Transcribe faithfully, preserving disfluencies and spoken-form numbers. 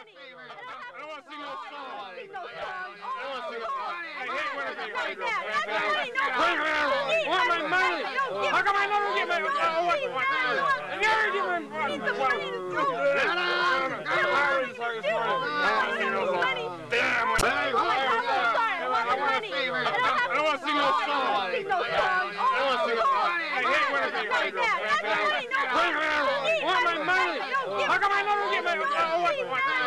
money. I don't want to sing no song. I Sing no song. don't want to sing no song. I hate when I Right say now. That's That's money. No money. money. I want my money. How come I never get my Don't uh, what? give me what- money. I never get my I need some money to do it. Shut up. I'm already sorry this morning. I don't want to sing no song. Damn. Oh my God, I'm so sorry. I want the money. I don't want to sing no song. I don't sing no song. I don't want to sing no song. I hate when I say Right now. That's money. No money. I want my money. How come I never get my uh, what? what-